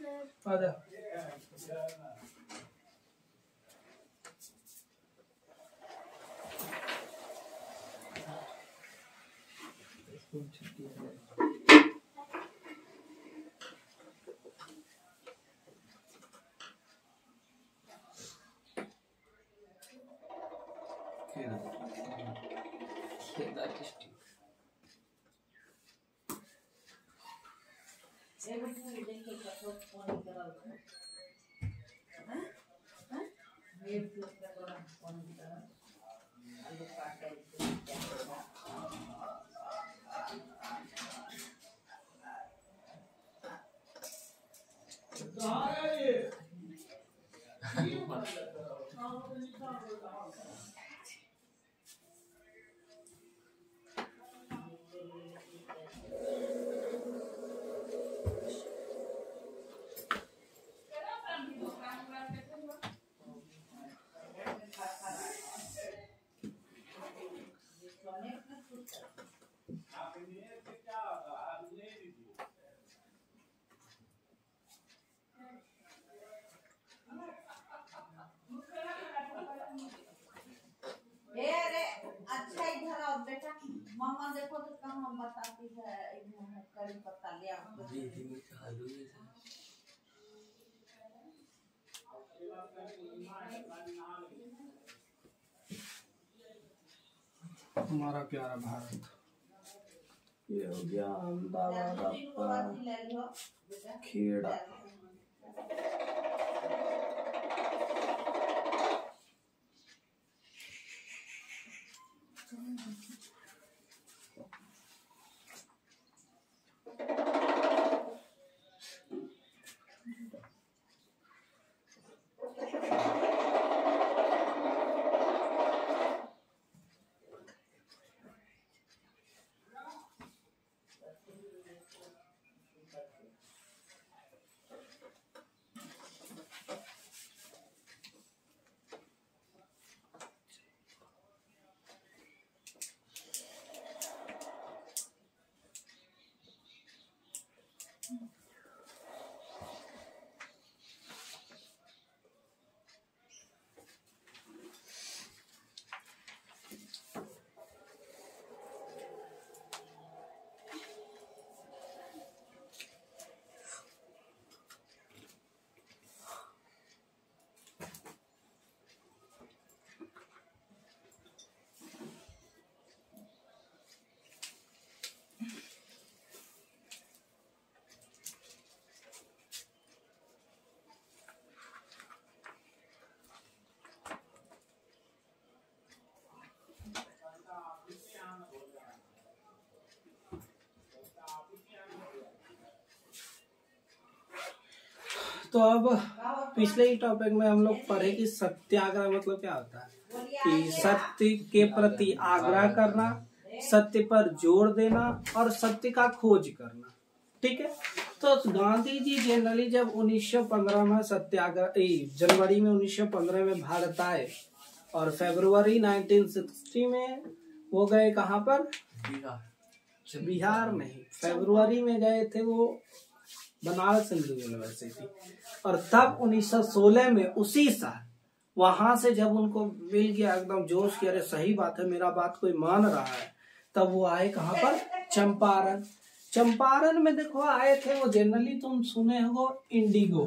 आजा। मम्मा देखो तो कहाँ बताती है कड़ी पत्ता ले आओ। हमारा प्यारा भारत ये हो गया अहमदाबाद आपका खेड़ा। तो अब पिछले ही टॉपिक में हम लोग पढ़े कि सत्याग्रह मतलब क्या होता है कि सत्य के प्रति आग्रह करना, सत्य पर जोर देना और सत्य का खोज करना। ठीक है। तो गांधी जी जनरली जब 1915 में सत्याग्रह जनवरी में 1915 में भारत आए और फरवरी 1960 में वो गए कहाँ पर? बिहार नहीं, फरवरी में गए थे वो बनारस हिंदू यूनिवर्सिटी। और तब 1916 में उसी साल वहां से जब उनको मिल गया एकदम जोश कि अरे सही बात है, मेरा बात कोई मान रहा है, तब वो आए कहाँ पर? चंपारण। चंपारण में देखो आए थे वो, जनरली तुम सुने हो इंडिगो।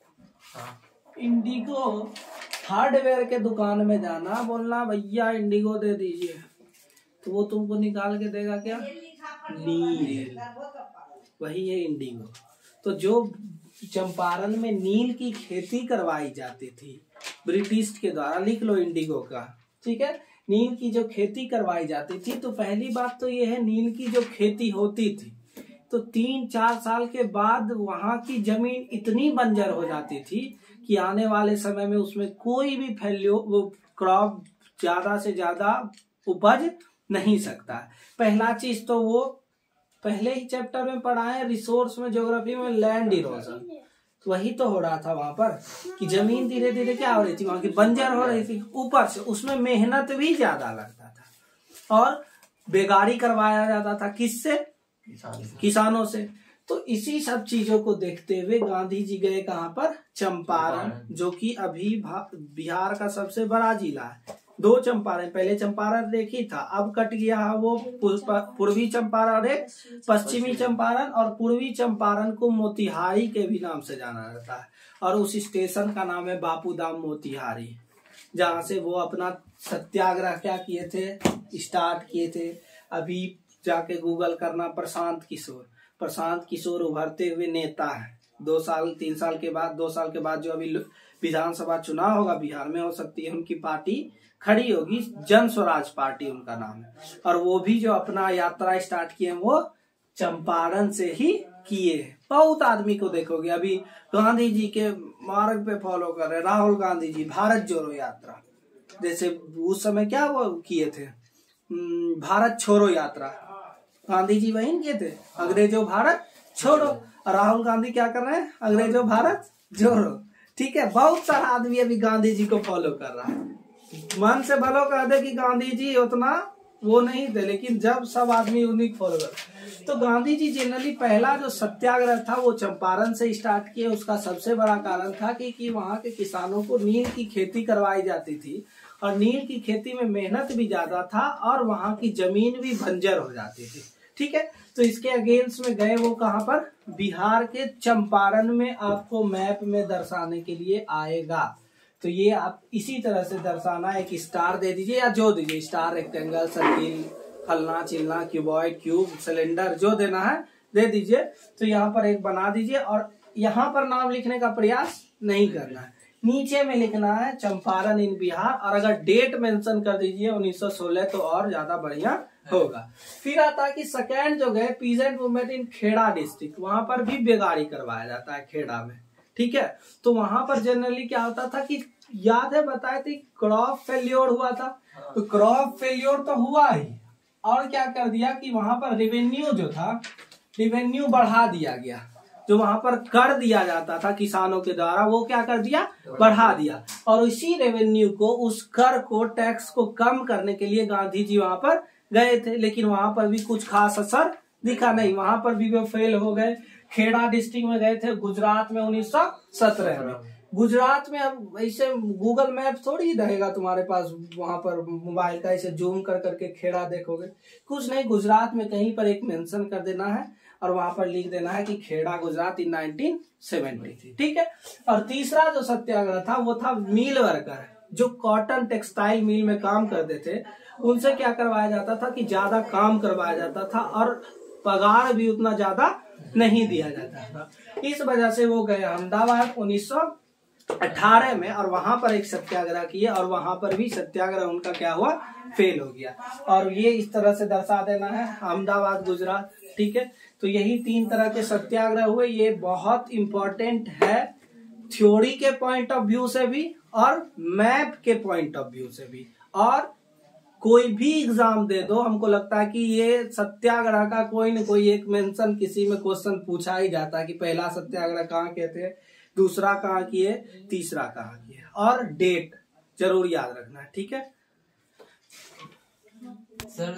इंडिगो हार्डवेयर के दुकान में जाना, बोलना भैया इंडिगो दे दीजिए, तो वो तुमको निकाल के देगा क्या? नील। वही है इंडिगो। तो जो चंपारण में नील की खेती करवाई जाती थी ब्रिटिश के द्वारा, लिख लो इंडिगो का, ठीक है। नील की जो खेती करवाई जाती थी, तो पहली बात तो ये है नील की जो खेती होती थी तो 3-4 साल के बाद वहां की जमीन इतनी बंजर हो जाती थी कि आने वाले समय में उसमें कोई भी क्रॉप ज्यादा से ज्यादा उपज नहीं सकता। पहला चीज तो वो पहले ही चैप्टर में पढ़ा है रिसोर्स में, ज्योग्राफी में, लैंड इरोजन। तो वही तो हो रहा था वहां पर कि जमीन धीरे धीरे क्या हो रही थी, वहां की बंजर हो रही थी। ऊपर से उसमें मेहनत भी ज्यादा लगता था और बेगारी करवाया जाता था। किससे? किसानों से। तो इसी सब चीजों को देखते हुए गांधी जी गए कहाँ पर? चंपारण, जो कि अभी बिहार का सबसे बड़ा जिला है। 2 चंपारण, पहले चंपारण देखी था, अब कट गया वो पूर्वी चंपारण एक पश्चिमी चंपारण, और पूर्वी चंपारण को मोतिहारी के भी नाम से जाना जाता है। और उस स्टेशन का नाम है बापूधाम मोतिहारी, जहाँ से वो अपना सत्याग्रह क्या किए थे, स्टार्ट किए थे। अभी जाके गूगल करना, प्रशांत किशोर उभरते हुए नेता है। 2 साल 3 साल के बाद, 2 साल के बाद जो अभी विधानसभा चुनाव होगा बिहार में, हो सकती है उनकी पार्टी खड़ी होगी, जन स्वराज पार्टी उनका नाम है। और वो भी जो अपना यात्रा स्टार्ट किए वो चंपारण से ही किए। बहुत आदमी को देखोगे अभी गांधी जी के मार्ग पे फॉलो कर रहे। राहुल गांधी जी भारत जोड़ो यात्रा, जैसे उस समय क्या वो किए थे, भारत छोड़ो यात्रा, गांधी जी वही किए थे, अंग्रेजों भारत छोड़ो। राहुल गांधी क्या कर रहे हैं, अंग्रेजों भारत जोड़ो। ठीक है, बहुत सारा आदमी अभी गांधी जी को फॉलो कर रहा है। मन से भलो कह दे कि गांधी जी उतना वो नहीं थे, लेकिन जब सब आदमी उन्हीं को फॉलो कर, तो गांधी जी जनरली पहला जो सत्याग्रह था वो चंपारण से स्टार्ट किए। उसका सबसे बड़ा कारण था कि वहाँ के किसानों को नील की खेती करवाई जाती थी, और नील की खेती में मेहनत भी ज्यादा था, और वहाँ की जमीन भी बंजर हो जाती थी। ठीक है, तो इसके अगेंस्ट में गए वो कहाँ पर? बिहार के चंपारण में। आपको मैप में दर्शाने के लिए आएगा, तो ये आप इसी तरह से दर्शाना, एक स्टार दे दीजिए या जो दीजिए, स्टार, रेक्टेंगल, सर्किल, फलना चिलना, क्यूबॉइड, क्यूब, सिलेंडर, जो देना है दे दीजिए। तो यहाँ पर एक बना दीजिए, और यहाँ पर नाम लिखने का प्रयास नहीं करना है, नीचे में लिखना है चंपारण इन बिहार, और अगर डेट मेंशन कर दीजिए 1916 तो और ज्यादा बढ़िया होगा। फिर आता है कि सेकेंड जो गए peasant movement in Kheda district, वहां पर भी बेगारी करवाया जाता है खेड़ा में। ठीक है, तो वहां पर जनरली क्या होता था कि याद है बताए थे क्रॉप फेल्योर हुआ था, तो क्रॉप फेल्योर तो हुआ ही, और क्या कर दिया कि वहां पर रेवेन्यू जो था, रेवेन्यू बढ़ा दिया गया। जो वहां पर कर दिया जाता था किसानों के द्वारा, वो क्या कर दिया, बढ़ा दिया। और उसी रेवेन्यू को, उस कर को, टैक्स को कम करने के लिए गांधी जी वहां पर गए थे, लेकिन वहां पर भी कुछ खास असर दिखा नहीं, वहां पर भी वो फेल हो गए। खेड़ा डिस्ट्रिक्ट में गए थे गुजरात में 1917 में। गुजरात में अब ऐसे गूगल मैप थोड़ी रहेगा तुम्हारे पास, वहां पर मोबाइल का ऐसे जूम कर करके खेड़ा देखोगे, कुछ नहीं। गुजरात में कहीं पर एक मेंशन कर देना है, और वहां पर लिख देना है कि खेड़ा गुजरात इन 1970। ठीक है, और तीसरा जो सत्याग्रह था वो था मिल वर्कर, जो कॉटन टेक्सटाइल मिल में काम करते थे, उनसे क्या करवाया जाता था कि ज्यादा काम करवाया जाता था, और पगार भी उतना ज्यादा नहीं दिया जाता था। इस वजह से वो गए अहमदाबाद 1918 में, और वहां पर एक सत्याग्रह किए, और वहां पर भी सत्याग्रह उनका क्या हुआ, फेल हो गया। और ये इस तरह से दर्शा देना है, अहमदाबाद, गुजरात। ठीक है, तो यही 3 तरह के सत्याग्रह हुए। ये बहुत इंपॉर्टेंट है थ्योरी के पॉइंट ऑफ व्यू से भी, और मैप के पॉइंट ऑफ व्यू से भी। और कोई भी एग्जाम दे दो, हमको लगता है कि ये सत्याग्रह का कोई न कोई एक मेंशन किसी में क्वेश्चन पूछा ही जाता है कि पहला सत्याग्रह कहाँ कहते हैं, दूसरा कहाँ किए, तीसरा कहाँ किए, और डेट जरूर याद रखना है। ठीक है सर।